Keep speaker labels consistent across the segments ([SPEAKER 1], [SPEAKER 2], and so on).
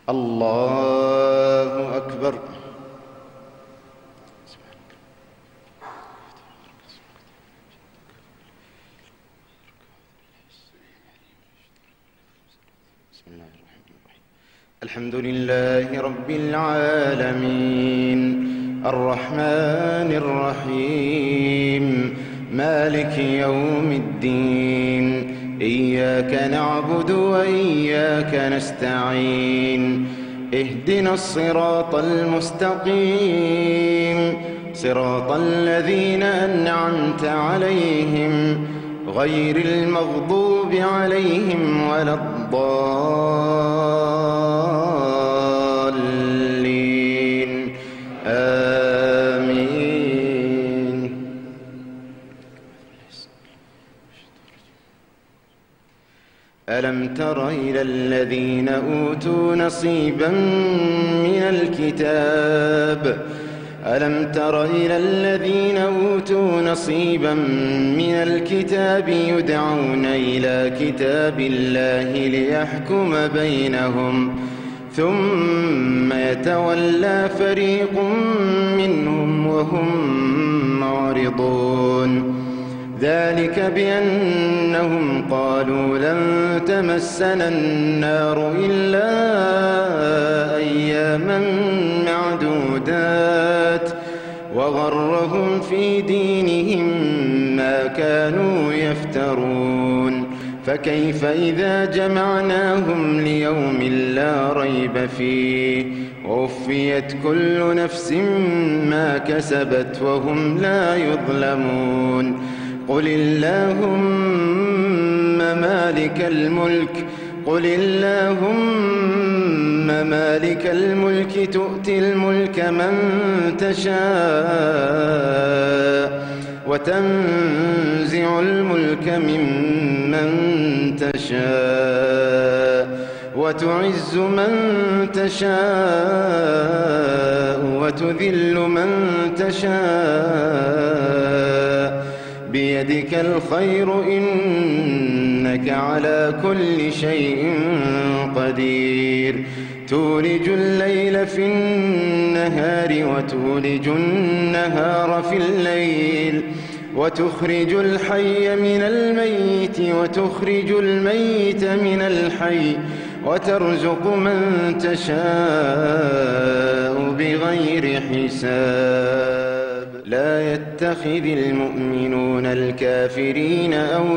[SPEAKER 1] الله أكبر. بسم الله الرحمن الرحيم. الحمد لله رب العالمين الرحمن الرحيم مالك يوم الدين إياك نعبد وإياك نستعين اهدنا الصراط المستقيم صراط الذين أنعمت عليهم غير المغضوب عليهم ولا الضالين آمين. ألم تر إلى الذين أوتوا نصيبا من الكتاب ألم تر إلى الذين أوتوا نصيبا من الكتاب يدعون إلى كتاب الله ليحكم بينهم ثم يتولى فريق منهم وهم معرضون ذلك بأنهم قالوا لن تمسنا النار إلا أياما معدودات وغرهم في دينهم ما كانوا يفترون فكيف إذا جمعناهم ليوم لا ريب فيه ووفيت كل نفس ما كسبت وهم لا يظلمون قل اللهم مالك الملك تؤتي الملك من تشاء وتنزع الملك ممن تشاء وتعز من تشاء وتذل من تشاء بيدك الخير إنك على كل شيء قدير تولج الليل في النهار وتولج النهار في الليل وتخرج الحي من الميت وتخرج الميت من الحي وترزق من تشاء بغير حساب لا يتخذ المؤمنون الكافرين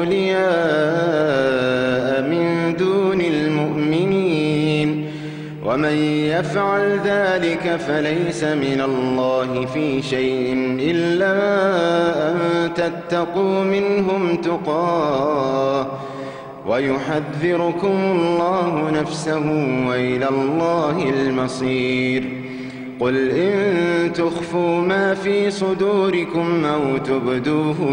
[SPEAKER 1] أولياء من دون المؤمنين ومن يفعل ذلك فليس من الله في شيء إلا أن تتقوا منهم تقاه ويحذركم الله نفسه وإلى الله المصير قل إن تخفوا ما في صدوركم أو تبدوه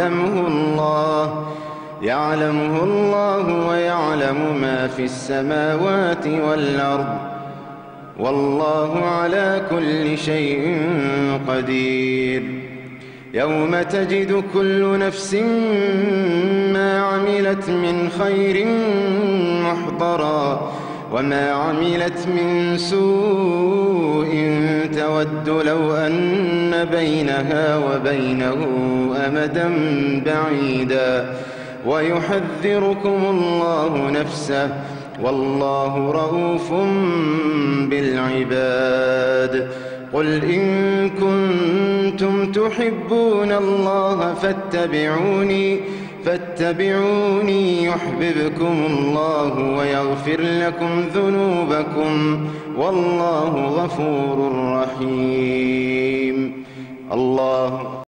[SPEAKER 1] يعلمه الله ويعلم ما في السماوات والأرض والله على كل شيء قدير يوم تجد كل نفس ما عملت من خير محضرا وما عملت من سوء تود لو أن بينها وبينه أمدا بعيدا ويحذركم الله نفسه والله رءوف بالعباد قل إن كنتم تحبون الله فاتبعوني يحببكم الله ويغفر لكم ذنوبكم والله غفور رحيم. الله